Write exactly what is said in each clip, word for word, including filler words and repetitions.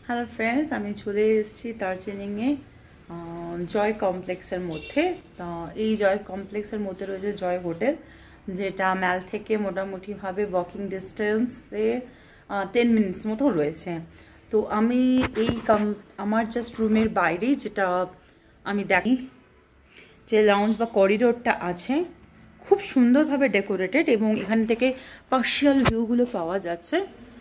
Hello friends, আমি চলে এসেছি দার্জিলিংয়ে জয় কমপ্লেক্সের মধ্যে। তো এই জয় কমপ্লেক্সের মধ্যে রয়েছে জয় হোটেল, যেটা ম্যাল থেকে মোটামুটিভাবে ওয়াকিং ডিস্টেন্সে টেন মিনিটস মতো রয়েছে। তো আমি এই কম আমার জাস্ট রুমের বাইরেই যেটা আমি দেখি যে লাউঞ্জ বা করিডোরটা আছে, খুব সুন্দরভাবে ডেকোরেটেড এবং এখান থেকে পার্শিয়াল ভিউগুলো পাওয়া যাচ্ছে।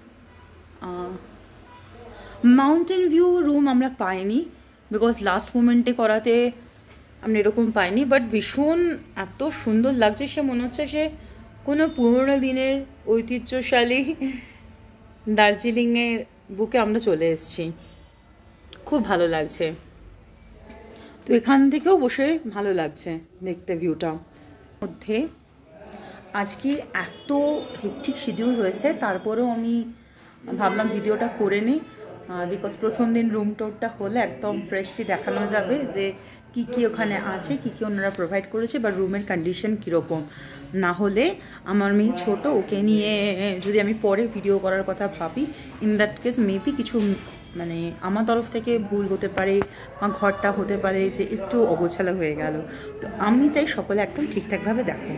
মাউন্টেন ভিউ রুম আমরা পাইনি, বিকজ লাস্ট মোমেন্টে করাতে আমরা এরকম পাইনি, বাট ভীষণ এত সুন্দর লাগছে, সে মনে হচ্ছে সে কোনো পুরোনো দিনের ঐতিহ্যশালী দার্জিলিংয়ের বুকে আমরা চলে এসেছি। খুব ভালো লাগছে। তো এখান থেকেও বসে ভালো লাগছে দেখতে ভিউটা। মধ্যে আজকে এত হেক্টিক শিডিউল হয়েছে, তারপরেও আমি ভাবলাম ভিডিওটা করে নিই, বিকজ প্রথম দিন রুম টোরটা হলে একদম ফ্রেশলি দেখানো যাবে যে কি কি ওখানে আছে, কি কি ওনারা প্রোভাইড করেছে বা রুমের কন্ডিশন কীরকম। না হলে আমার মেয়ে ছোট, ওকে নিয়ে যদি আমি পরে ভিডিও করার কথা ভাবি, ইন দ্যাট কেস মেবি কিছু মানে আমার তরফ থেকে ভুল হতে পারে বা ঘরটা হতে পারে যে একটু অগোছালো হয়ে গেল। তো আমি চাই সকলে একদম ঠিকঠাকভাবে দেখো।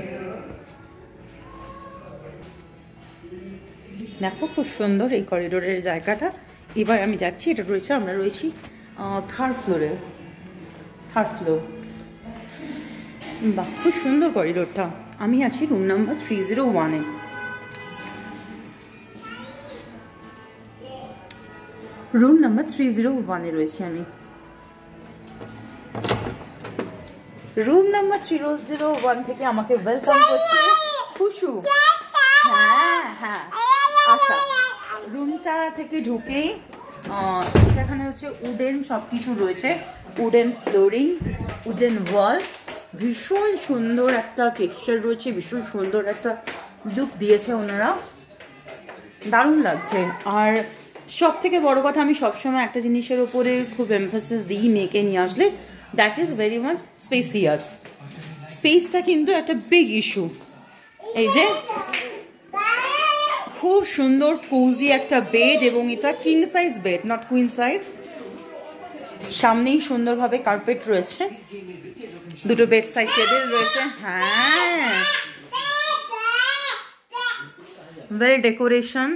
দেখো খুব সুন্দর এই করিডোরের জায়গাটা। এবার আমি যাচ্ছি, এটা রয়েছে, আমরা রয়েছি থার্ড ফ্লোরে, থার্ড ফ্লোর। বাহ, খুব সুন্দর করিডোরটা। আমি আছি রুম নাম্বার থ্রি জিরো ওয়ানে। রুম নাম্বার থ্রি জিরো ওয়ানে রয়েছি আমি। Room number three zero one থেকে আমাকে ওয়েলকাম করছে খুশু। হ্যাঁ হ্যাঁ, আচ্ছা। রুমটা থেকে ঢুকেই সেখানে হচ্ছে উডেন সব কিছু রয়েছে, উডেন ফ্লোরিং, উডেন ওয়াল, ভীষণ সুন্দর একটা টেক্সচার রয়েছে, ভীষণ সুন্দর একটা লুক দিয়েছে ওনারা, দারুণ লাগছে। আর সব থেকে বড় কথা, আমি সবসময় একটা জিনিসের ওপরে খুব এমফাসিস দিই মেয়েকে নিয়ে আসলে, that is very much spacious. স্পেসটা কিন্তু একটা বিগ ইস্যু। এই যে খুব সুন্দর কোজি একটা বেড, এবং এটা king size bed, not queen size. সামনেই সুন্দরভাবে কার্পেট রয়েছে, দুটো বেড সাইড টেবিল রয়েছে। হ্যাঁ, wall decoration,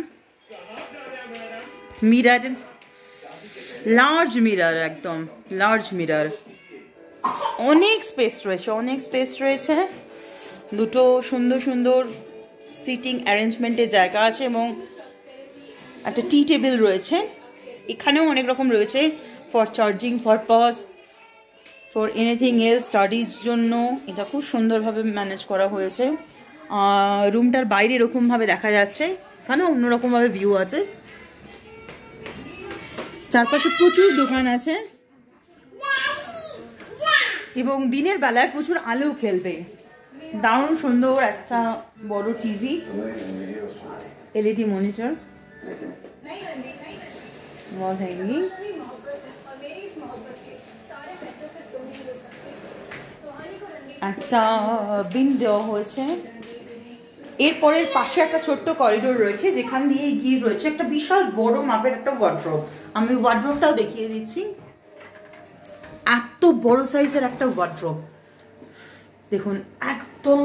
mirror, large mirror, একদম লার্জ মিরার। অনেক স্পেস রয়েছে, অনেক স্পেস রয়েছে। দুটো সুন্দর সুন্দর সিটিং অ্যারেঞ্জমেন্টের জায়গা আছে এবং একটা টি টেবিল রয়েছে। এখানেও অনেক রকম রয়েছে, for charging purpose, for anything else, স্টাডির জন্য। এটা খুব সুন্দরভাবে ম্যানেজ করা হয়েছে। রুমটার বাইরে এরকমভাবে দেখা যাচ্ছে, এখানেও অন্যরকমভাবে ভিউ আছে। চারপাশে প্রচুর দোকান আছে এবং দিনের বেলায় প্রচুর আলো খেলবে। দারুণ সুন্দর একটা বড় TV, LED monitor, wall hanging, একটা বিন দেওয়া হয়েছে। এরপরের পাশে একটা ছোট্ট করিডোর রয়েছে, যেখান দিয়ে গিয়ে রয়েছে একটা বিশাল বড় মাপের একটা ওয়ার্ড্রোব। আমি ওয়ার্ড্রোবটাও দেখিয়ে দিচ্ছি। এত বড় সাইজের একটা ওয়ার্ড্রোব দেখুন, একদম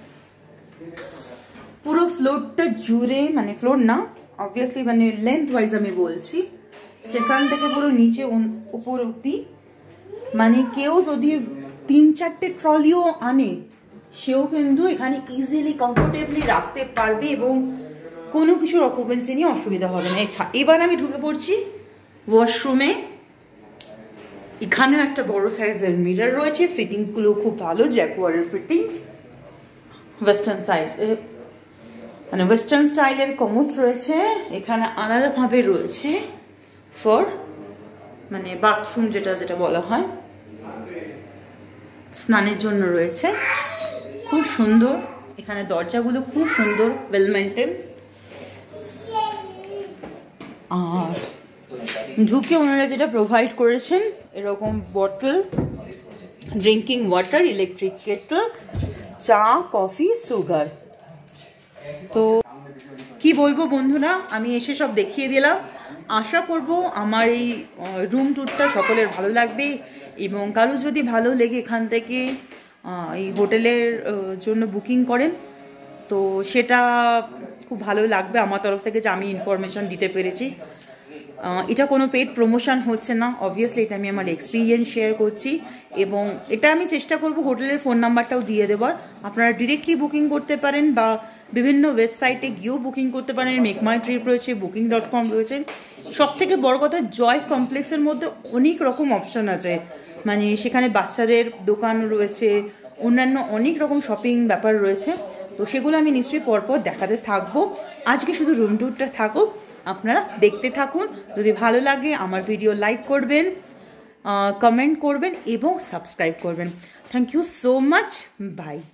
পুরো ফ্লোরটা জুড়ে, মানে ফ্লোর না অবভিয়াসলি, মানে লেন্থ ওয়াইজ আমি বলছি, সেখান থেকে পুরো নিচে উপর অব্দি, মানে কেউ যদি তিন চারটে ট্রলিও আনে সেও কিন্তু এখানে ইজিলি কমফোর্টেবলি রাখতে পারবে এবং কোনো কিছুর অকুপেন্সি নিয়ে অসুবিধা হবে না। আচ্ছা, এবার আমি ঢুকে পড়ছি ওয়াশরুমে। এখানেও একটা বড় সাইজের মিরর রয়েছে, ফিটিংসগুলো খুব ভালো, জ্যাকোয়ারের ফিটিংস। ওয়েস্টার্ন সাইড, মানে ওয়েস্টার্ন স্টাইলের কমোড রয়েছে। এখানে আলাদাভাবে রয়েছে ফর মানে বাথরুম, যেটা যেটা বলা হয়, স্নানের জন্য রয়েছে। খুব সুন্দর, এখানে দরজাগুলো খুব সুন্দর, ওয়েল মেইনটেইন। আর ঢুকে ওনারা যেটা প্রোভাইড করেছেন, এরকম bottle, drinking water, electric kettle, চা, কফি, সুগার। তো কি বলবো বন্ধুরা, আমি এসে সব দেখিয়ে দিলাম। আশা করব আমার এই রুম ট্যুরটা সকলের ভালো লাগবে, এবং কারো যদি ভালো লেগে এখান থেকে এই হোটেলের জন্য বুকিং করেন তো সেটা খুব ভালো লাগবে আমার তরফ থেকে, যে আমি ইনফরমেশান দিতে পেরেছি। এটা কোনো পেড প্রমোশন হচ্ছে না, অবভিয়াসলি এটা আমি আমার এক্সপিরিয়েন্স শেয়ার করছি, এবং এটা আমি চেষ্টা করব হোটেলের ফোন নাম্বারটাও দিয়ে দেওয়ার। আপনারা ডিরেক্টলি বুকিং করতে পারেন বা বিভিন্ন ওয়েবসাইটে গিয়েও বুকিং করতে পারেন। মেক মাই ট্রিপ রয়েছে, বুকিং ডট কম রয়েছে। সব থেকে বড় কথা, জয় কমপ্লেক্সের মধ্যে অনেক রকম অপশান আছে, মানে সেখানে বাচ্চাদের দোকান রয়েছে, অন্যান্য অনেক রকম শপিং ব্যাপার রয়েছে। তো সেগুলো আমি নিশ্চয়ই পরপর দেখাতে থাকবো। আজকে শুধু রুম ট্যুরটা থাকুক, আপনারা দেখতে থাকুন। যদি ভালো লাগে আমার ভিডিও লাইক করবেন, কমেন্ট করবেন এবং সাবস্ক্রাইব করবেন। Thank you so much, by.